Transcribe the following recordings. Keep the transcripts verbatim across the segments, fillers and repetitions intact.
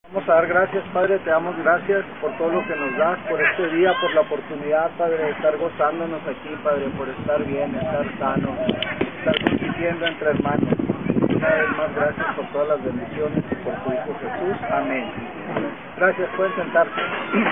Vamos a dar gracias, Padre, te damos gracias por todo lo que nos das, por este día, por la oportunidad, Padre, de estar gozándonos aquí, Padre, por estar bien, estar sanos, estar conviviendo entre hermanos. Una vez más, gracias por todas las bendiciones y por tu Hijo Jesús. Amén. Gracias, pueden sentarse.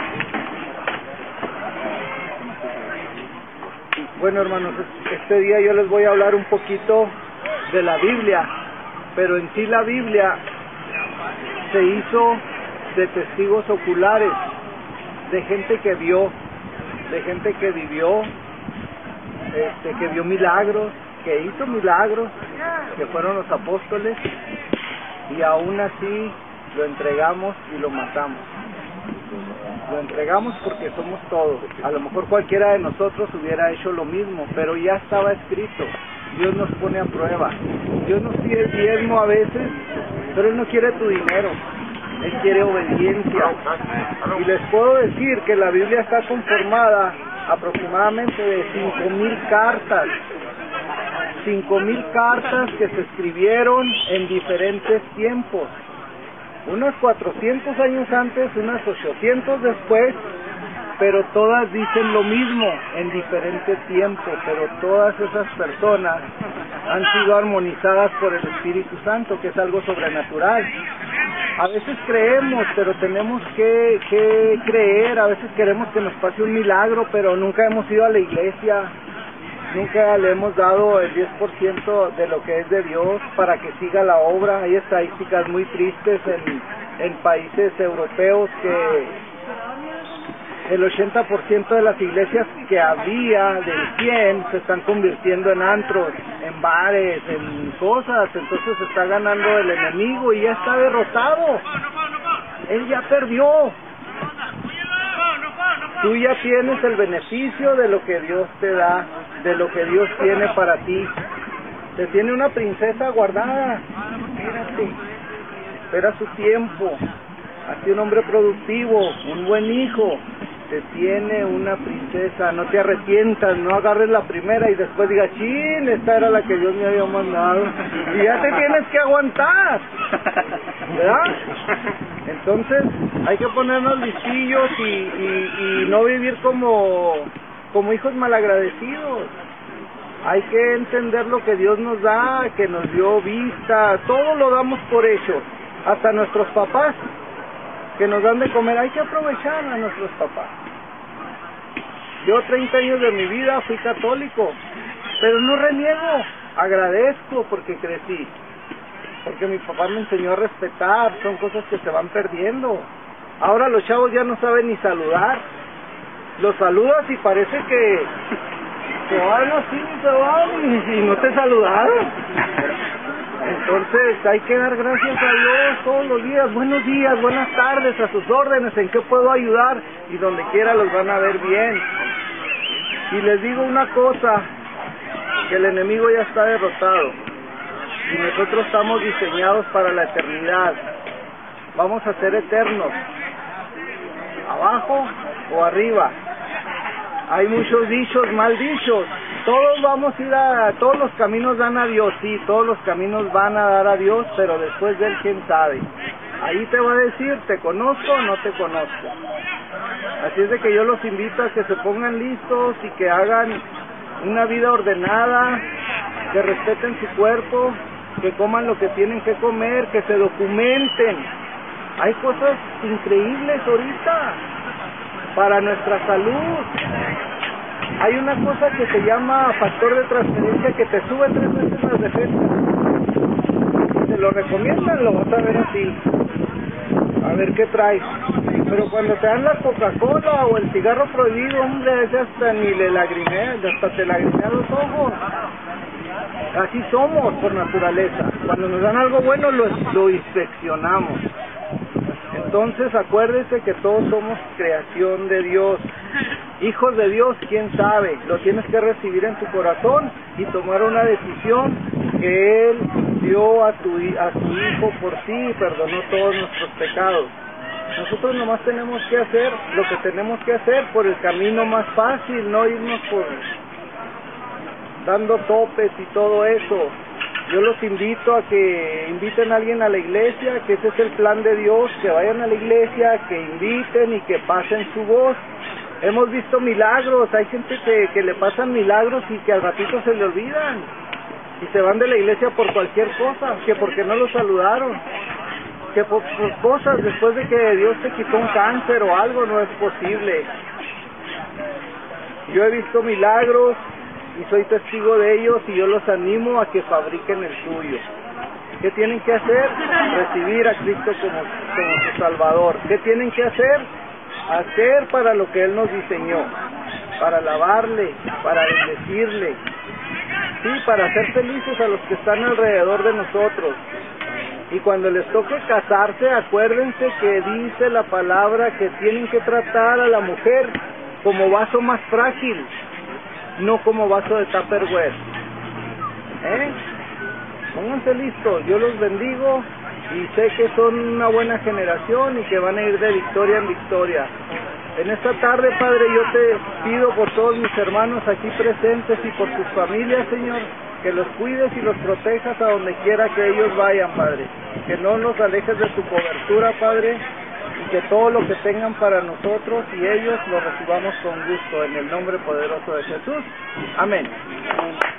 Bueno, hermanos, este día yo les voy a hablar un poquito de la Biblia, pero en sí la Biblia se hizo de testigos oculares, de gente que vio, de gente que vivió, este, que vio milagros, que hizo milagros, que fueron los apóstoles, y aún así lo entregamos y lo matamos. Lo entregamos porque somos todos. A lo mejor cualquiera de nosotros hubiera hecho lo mismo, pero ya estaba escrito. Dios nos pone a prueba. Dios nos pide el diezmo a veces, pero Él no quiere tu dinero. Él quiere obediencia. Y les puedo decir que la Biblia está conformada aproximadamente de cinco mil cartas. cinco mil cartas que se escribieron en diferentes tiempos. Unos cuatrocientos años antes, unos ochocientos después, pero todas dicen lo mismo en diferente tiempo, pero todas esas personas han sido armonizadas por el Espíritu Santo, que es algo sobrenatural. A veces creemos, pero tenemos que, que creer, a veces queremos que nos pase un milagro, pero nunca hemos ido a la iglesia, nunca le hemos dado el diez por ciento de lo que es de Dios para que siga la obra. Hay estadísticas muy tristes en, en países europeos que el ochenta por ciento de las iglesias que había del cien se están convirtiendo en antros, en bares, en cosas. Entonces se está ganando el enemigo y ya está derrotado. Él ya perdió. Tú ya tienes el beneficio de lo que Dios te da, de lo que Dios tiene para ti. Te tiene una princesa guardada. Espérate. Espera su tiempo. Hazte un hombre productivo, un buen hijo. Te tiene una princesa. No te arrepientas, no agarres la primera y después digas, chin, esta era la que Dios me había mandado. Y ya te tienes que aguantar, ¿verdad? Entonces hay que ponernos listillos y, y, y no vivir como, como hijos malagradecidos. Hay que entender lo que Dios nos da, que nos dio vista, todo lo damos por hecho, hasta nuestros papás que nos dan de comer. Hay que aprovechar a nuestros papás. Yo treinta años de mi vida fui católico, pero no reniego, agradezco porque crecí, porque mi papá me enseñó a respetar. Son cosas que se van perdiendo. Ahora los chavos ya no saben ni saludar. Los saludas y parece que se van así, se van y, y no te saludaron. Entonces hay que dar gracias a Dios todos los días. Buenos días, buenas tardes, a sus órdenes, en qué puedo ayudar, y donde quiera los van a ver bien. Y les digo una cosa, que el enemigo ya está derrotado y nosotros estamos diseñados para la eternidad. Vamos a ser eternos, abajo o arriba. Hay muchos dichos, mal dichos. Todos vamos a ir a, todos los caminos dan a Dios, sí, todos los caminos van a dar a Dios, pero después de Él, ¿quién sabe? Ahí te va a decir, ¿te conozco o no te conozco? Así es de que yo los invito a que se pongan listos y que hagan una vida ordenada, que respeten su cuerpo, que coman lo que tienen que comer, que se documenten. Hay cosas increíbles ahorita para nuestra salud. Hay una cosa que se llama factor de transferencia que te sube tres veces las defensas. Si te lo recomiendan, lo vas a ver así. A ver qué traes. Pero cuando te dan la Coca-Cola o el cigarro prohibido, hombre, ese hasta ni le lagrimea, hasta te lagrimea los ojos. Así somos por naturaleza. Cuando nos dan algo bueno, lo, lo inspeccionamos. Entonces acuérdese que todos somos creación de Dios. Hijos de Dios, quién sabe, lo tienes que recibir en tu corazón y tomar una decisión que Él dio a tu, a tu Hijo por ti y perdonó todos nuestros pecados. Nosotros nomás tenemos que hacer lo que tenemos que hacer por el camino más fácil, no irnos por dando topes y todo eso. Yo los invito a que inviten a alguien a la iglesia, que ese es el plan de Dios, que vayan a la iglesia, que inviten y que pasen su voz. Hemos visto milagros, hay gente que, que le pasan milagros y que al ratito se le olvidan y se van de la iglesia por cualquier cosa, que porque no los saludaron, que por, por cosas después de que Dios te quitó un cáncer o algo. No es posible. Yo he visto milagros y soy testigo de ellos, y yo los animo a que fabriquen el suyo. ¿Qué tienen que hacer? Recibir a Cristo como, como su Salvador. ¿Qué tienen que hacer? Hacer para lo que Él nos diseñó, para alabarle, para bendecirle, sí, para hacer felices a los que están alrededor de nosotros. Y cuando les toque casarse, acuérdense que dice la palabra que tienen que tratar a la mujer como vaso más frágil, no como vaso de Tupperware. ¿Eh? Pónganse listos, yo los bendigo y sé que son una buena generación y que van a ir de victoria en victoria. En esta tarde, Padre, yo te pido por todos mis hermanos aquí presentes y por sus familias, Señor, que los cuides y los protejas a donde quiera que ellos vayan, Padre. Que no los alejes de tu cobertura, Padre, y que todo lo que tengan para nosotros y ellos lo recibamos con gusto, en el nombre poderoso de Jesús. Amén. Amén.